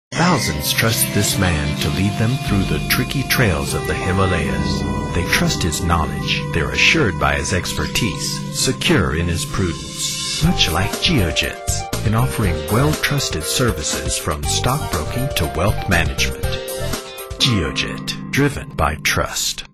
Thousands trust this man to lead them through the tricky trails of the Himalayas. They trust his knowledge. They're assured by his expertise, secure in his prudence. Much like Geojit, in offering well-trusted services from stockbroking to wealth management. Geojit, driven by trust.